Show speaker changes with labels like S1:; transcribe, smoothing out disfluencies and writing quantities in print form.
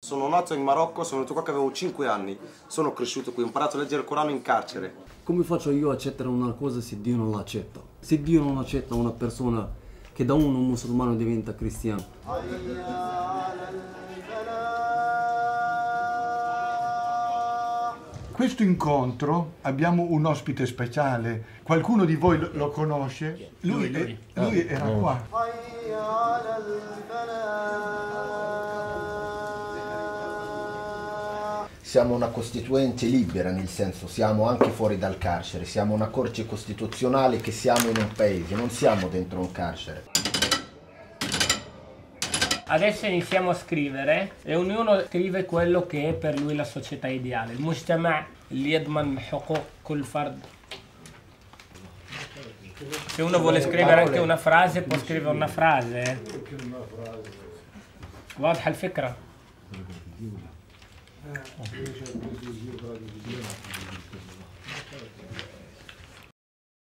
S1: Sono nato in Marocco, sono venuto qua che avevo 5 anni, sono cresciuto qui, ho imparato a leggere il Corano in carcere.
S2: Come faccio io a accettare una cosa se Dio non l'accetta? Se Dio non accetta una persona che da uno musulmano diventa cristiano.
S3: Questo incontro abbiamo un ospite speciale, qualcuno di voi lo conosce? Lui era qua.
S4: Siamo una costituente libera, nel senso siamo anche fuori dal carcere, siamo una corte costituzionale che siamo in un paese, non siamo dentro un carcere.
S5: Adesso iniziamo a scrivere e ognuno scrive quello che è per lui la società ideale. Il mujtama' li yadman huquq kull fard. Se uno vuole scrivere anche una frase può scrivere una frase. واضحة الفكرة؟